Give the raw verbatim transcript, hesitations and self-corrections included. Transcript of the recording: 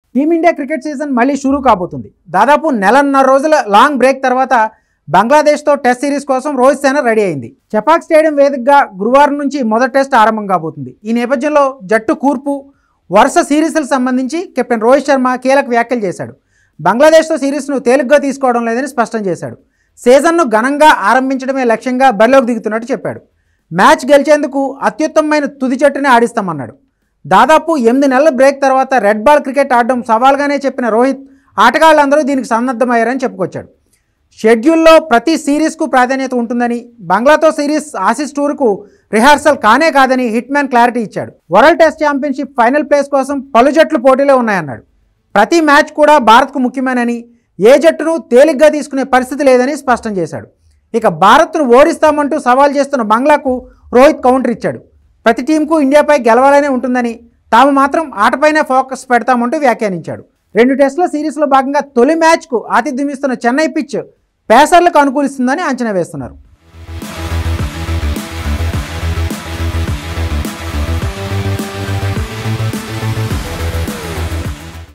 Team India cricket season మళ్ళీ షురూ కాబోతుంది. దాదాపు నెలన్నర రోజుల లాంగ్ బ్రేక్ తర్వాత బంగ్లాదేశ్తో టెస్ట్ సిరీస్ కోసం రోహిత్ సేన రెడీ అయింది. చపాక్ స్టేడియం వేదికగా గురువారం నుంచి మొదటి టెస్ట్ ఆరంభం కాబోతుంది. ఈ నేపథ్యంలో జట్టు కూర్పు, వరుస సిరీస్లకు సంబంధించి కెప్టెన్ రోహిత్ శర్మ కీలక వ్యాఖ్యలు చేశాడు. బంగ్లాదేశ్తో సిరీస్ను తేలిగ్గా తీసుకోవడం లేదని స్పష్టం చేశాడు. సీజన్ను ఘనంగా ఆరంభించడమే లక్ష్యంగా బరిలోకి దిగుతున్నట్టు చెప్పాడు. మ్యాచ్ గెలిచేందుకు అత్యుత్తమమైన తుది జట్టుని ఆడిస్తామన్నాడు. దాదాపు ఎనిమిది నెలల బ్రేక్ తర్వాత రెడ్ బాల్ క్రికెట్ ఆడడం సవాల్గానే చెప్పిన రోహిత్ ఆటగాళ్లందరూ దీనికి సన్నద్ధమయ్యారని చెప్పుకొచ్చాడు. షెడ్యూల్లో ప్రతి సిరీస్కు ప్రాధాన్యత ఉంటుందని, బంగ్లాతో సిరీస్ ఆసీస్ టూర్కు రిహార్సల్ కానే కాదని హిట్ మ్యాన్ క్లారిటీ ఇచ్చాడు. World test championship final place కోసం పలు జట్లు పోటీలో ఉన్నాయన్నాడు. ప్రతి మ్యాచ్ కూడా భారత్కు ముఖ్యమేనని, ఏ జట్టును తేలిగ్గా తీసుకునే పరిస్థితి లేదని స్పష్టం చేశాడు. ఇక భారత్ను ఓడిస్తామంటూ సవాల్ చేస్తున్న బంగ్లాకు రోహిత్ కౌంటర్ ఇచ్చాడు. ప్రతి టీంకు ఇండియాపై గెలవాలనే ఉంటుందని, తాము మాత్రం ఆటపైనే ఫోకస్ పెడతామంటూ వ్యాఖ్యానించాడు. రెండు టెస్టుల సిరీస్లో భాగంగా తొలి మ్యాచ్కు ఆతిథ్యం ఇస్తున్న చెన్నై పిచ్ పేసర్లకు అనుకూలిస్తుందని అంచనా వేస్తున్నారు.